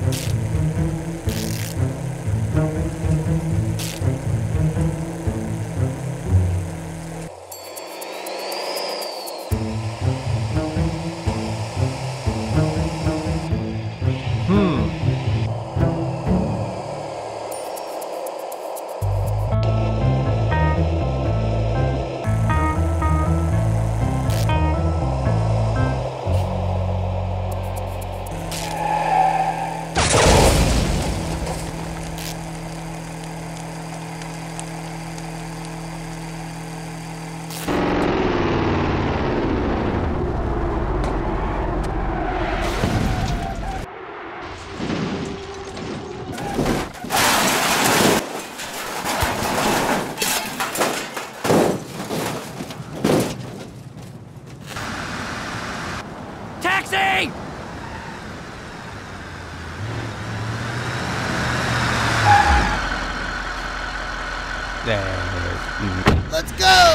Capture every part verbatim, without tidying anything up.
Taxi! Let's go!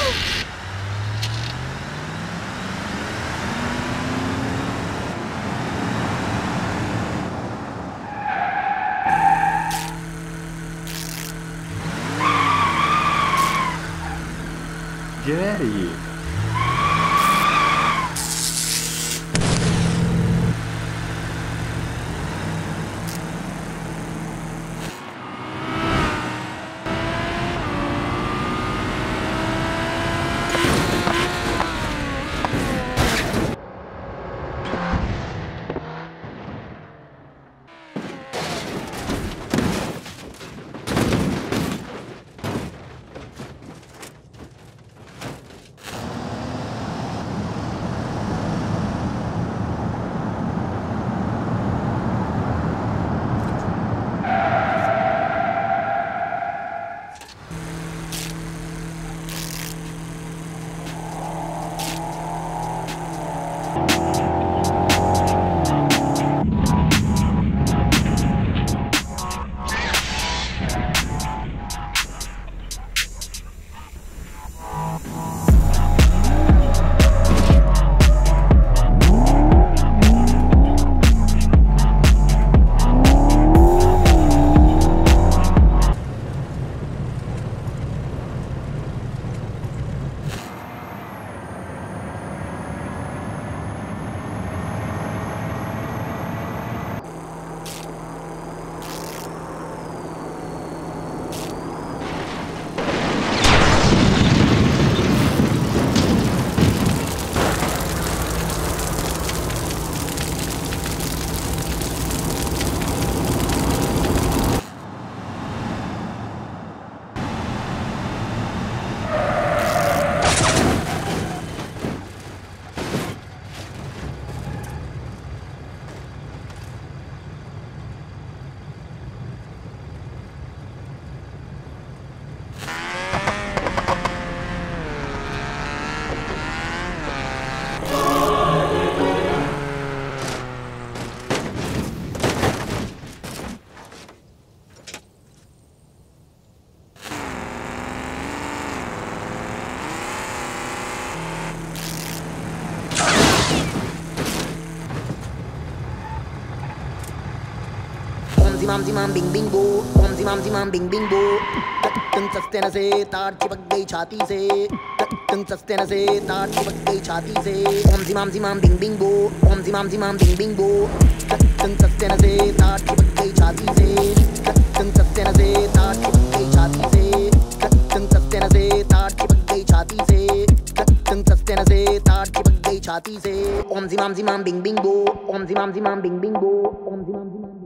Get out of here. Om zimam zimam bing bing bo, om zimam zimam bing bing bo. Tung सस्ते न से तार चिपक गई छाती से, tung सस्ते न से तार चिपक गई छाती से. Om zimam zimam bing bing bo, om zimam zimam bing bing bo. Tung सस्ते न से तार चिपक गई छाती से, tung सस्ते न से तार चिपक गई छाती से, tung सस्ते न से तार चिपक गई छाती से, tung सस्ते न से तार चिपक गई छाती से. Om zimam zimam bing bing bo, om zimam zimam bing bing bo, om zimam zimam